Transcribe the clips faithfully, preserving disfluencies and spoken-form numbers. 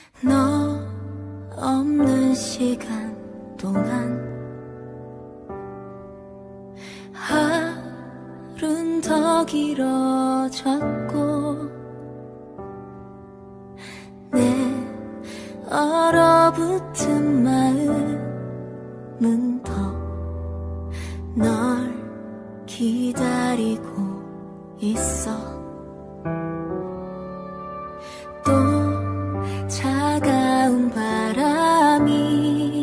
너 없는 시간 동안 하루는 더 길어졌고 내 얼어붙은 마음은 더 널 기다리고 있어. 또 차가운 바람이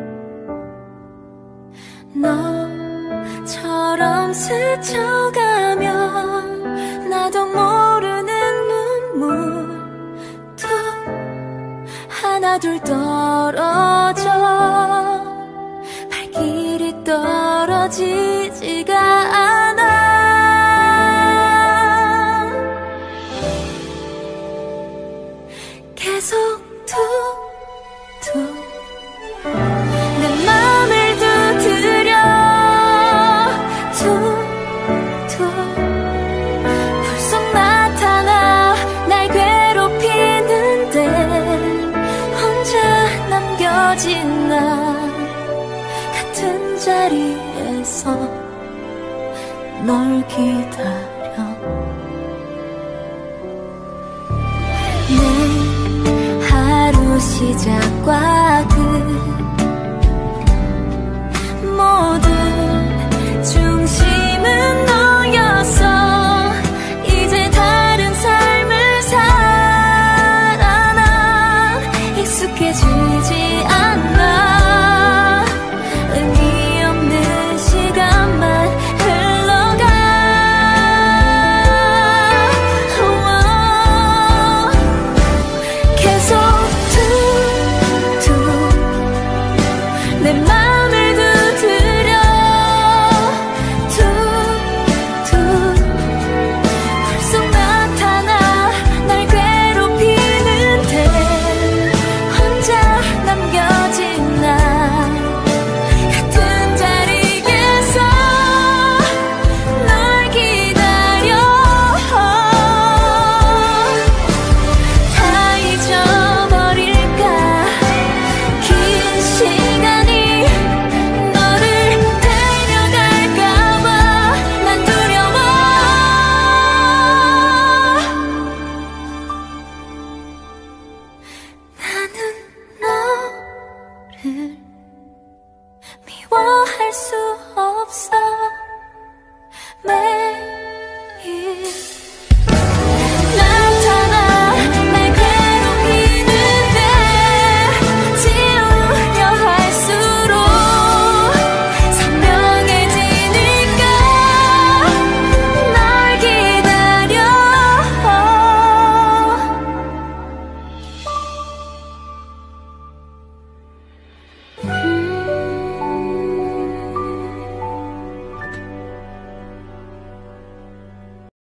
너처럼 스쳐가면 나도 모르는 눈물 툭 하나 둘 떨어져 발길이 떨어지지가 않아. 계속 툭툭 내 맘을 두드려 툭툭 불쑥 나타나 날 괴롭히는데 혼자 남겨진 나 같은 자리에서 널 기다려. 내 하루 시작과